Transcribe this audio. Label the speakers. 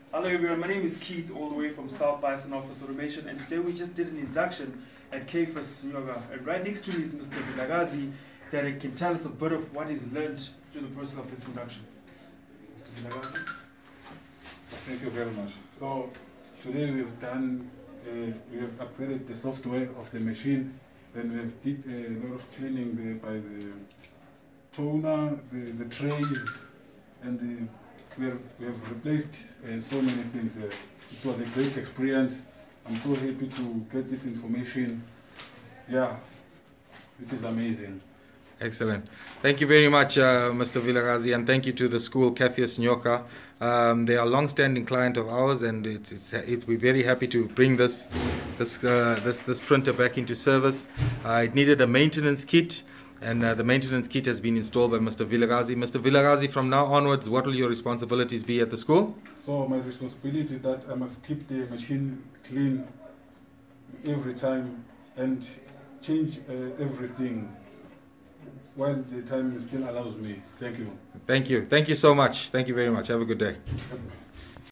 Speaker 1: Hello everyone, my name is Keith, all the way from South Bison Office Automation, and today we just did an induction at KFIS Yoga, and right next to me is Mr. Vilagazi, that can tell us a bit of what he's learned through the process of this induction. Mr. Vilagazi?
Speaker 2: Thank you very much. So today we've done, we have upgraded the software of the machine, then we have did a lot of cleaning by the toner, the trays, and we have replaced so many things. It was a great experience. I'm so happy to get this information. Yeah, this is amazing.
Speaker 3: Excellent. Thank you very much, Mr. Vilagazi, and thank you to the school, KFIS Nyoka. They are a long-standing client of ours, and we're very happy to bring this printer back into service. It needed a maintenance kit, and the maintenance kit has been installed by Mr. Vilagazi. Mr. Vilagazi, from now onwards, what will your responsibilities be at the school?
Speaker 2: So my responsibility is that I must keep the machine clean every time and change everything while the time still allows me. Thank you.
Speaker 3: Thank you. Thank you so much. Thank you very much. Have a good day.